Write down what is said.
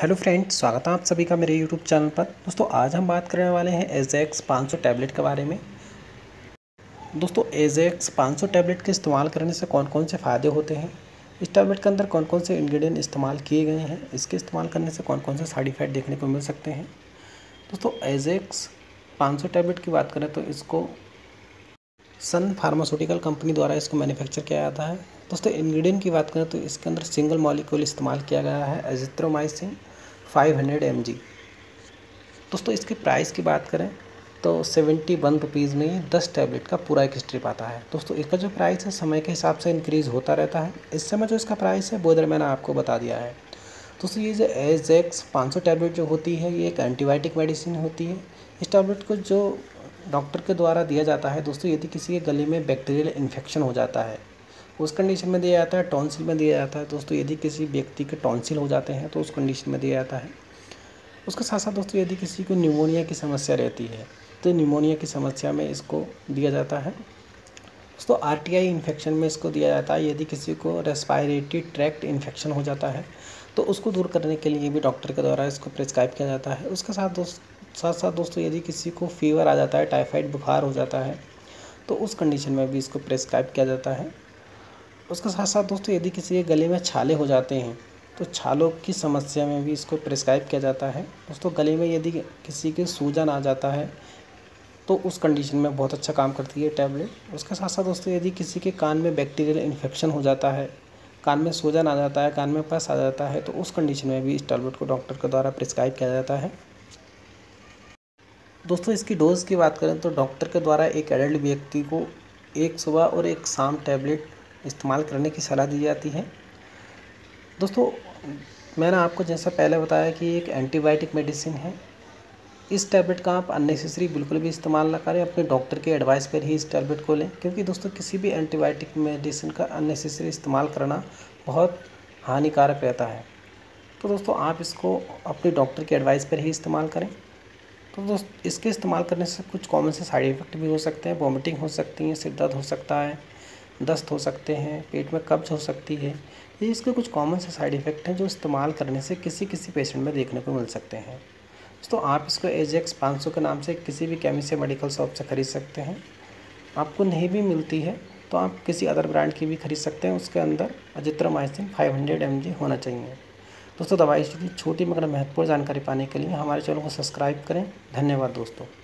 Hello friends, स्वागत है आप सभी का मेरे यूट्यूब चैनल पर। दोस्तों आज हम बात करने वाले हैं एजेक्स 500 टैबलेट के बारे में। दोस्तों एजेक्स 500 टैबलेट के इस्तेमाल करने से कौन कौन से फ़ायदे होते हैं, इस टैबलेट के अंदर कौन कौन से इंग्रेडिएंट इस्तेमाल किए गए हैं, इसके इस्तेमाल करने से कौन कौन से साइड इफ़ेक्ट देखने को मिल सकते हैं। दोस्तों एजेक्स 500 टैबलेट की बात करें तो इसको सन फार्मास्यूटिकल कंपनी द्वारा इसको मैन्युफैक्चर किया जाता है। दोस्तों इंग्रेडिएंट की बात करें तो इसके अंदर सिंगल मॉलिक्यूल इस्तेमाल किया गया है एजिथ्रोमाइसिन 500 mg। दोस्तों इसकी प्राइस की बात करें तो 71 रुपीज़ में ये 10 टैबलेट का पूरा एक स्ट्रिप आता है। दोस्तों इसका जो प्राइस है समय के हिसाब से इंक्रीज़ होता रहता है। इस समय जो इसका प्राइस है वो इधर मैंने आपको बता दिया है। दोस्तों ये जो एजेक्स 500 टैबलेट जो होती है ये एक एंटीबायोटिक मेडिसिन होती है। इस टैबलेट को जो डॉक्टर के द्वारा दिया जाता है दोस्तों, यदि किसी के गले में बैक्टीरियल इन्फेक्शन हो जाता है उस कंडीशन में दिया जाता है। टॉन्सिल में दिया जाता है दोस्तों, यदि किसी व्यक्ति के टॉन्सिल हो जाते हैं तो उस कंडीशन में दिया जाता है। उसके साथ साथ दोस्तों यदि किसी को न्यूमोनिया की समस्या रहती है तो न्यूमोनिया की समस्या में इसको दिया जाता है। दोस्तों आरटीआई इन्फेक्शन में इसको दिया जाता है। यदि किसी को रेस्पायरेटरी ट्रैक्ट इन्फेक्शन हो जाता है तो उसको दूर करने के लिए भी डॉक्टर के द्वारा इसको प्रिस्क्राइब किया जाता है। उसके साथ दोस्तों यदि किसी को फीवर आ जाता है, टाइफाइड बुखार हो जाता है तो उस कंडीशन में भी इसको प्रिस्क्राइब किया जाता है। उसके साथ साथ दोस्तों यदि किसी के गले में छाले हो जाते हैं तो छालों की समस्या में भी इसको प्रिस्क्राइब किया जाता है। दोस्तों गले में यदि किसी के सूजन आ जाता है तो उस कंडीशन में बहुत अच्छा काम करती है टैबलेट। उसके साथ साथ दोस्तों यदि किसी के कान में बैक्टीरियल इन्फेक्शन हो जाता है, कान में सूजन आ जाता है, कान में पस आ जाता है तो उस कंडीशन में भी इस टैबलेट को डॉक्टर के द्वारा प्रिस्क्राइब किया जाता है। दोस्तों इसकी डोज़ की बात करें तो डॉक्टर के द्वारा एक एडल्ट व्यक्ति को एक सुबह और एक शाम टैबलेट इस्तेमाल करने की सलाह दी जाती है। दोस्तों मैंने आपको जैसा पहले बताया कि एक एंटीबायोटिक मेडिसिन है। इस टैबलेट का आप अननेसेसरी बिल्कुल भी इस्तेमाल ना करें, अपने डॉक्टर के एडवाइस पर ही इस टैबलेट को लें, क्योंकि दोस्तों किसी भी एंटीबायोटिक मेडिसिन का अननेसेसरी इस्तेमाल करना बहुत हानिकारक रहता है। तो दोस्तों आप इसको अपने डॉक्टर के एडवाइस पर ही इस्तेमाल करें। तो दोस्तों इसके इस्तेमाल करने से कुछ कॉमन से साइड इफ़ेक्ट भी हो सकते हैं। वॉमिटिंग हो सकती है, सिर दर्द हो सकता है, दस्त हो सकते हैं, पेट में कब्ज हो सकती है। ये इसके कुछ कॉमन से साइड इफ़ेक्ट हैं जो इस्तेमाल करने से किसी पेशेंट में देखने को मिल सकते हैं। दोस्तों आप इसको एजेक्स 500 के नाम से किसी भी केमिस्ट या मेडिकल शॉप से ख़रीद सकते हैं। आपको नहीं भी मिलती है तो आप किसी अदर ब्रांड की भी खरीद सकते हैं। उसके अंदर एजिथ्रोमाइसिन 500 mg होना चाहिए। दोस्तों दवाई की छोटी मगर महत्वपूर्ण जानकारी पाने के लिए हमारे चैनल को सब्सक्राइब करें। धन्यवाद दोस्तों।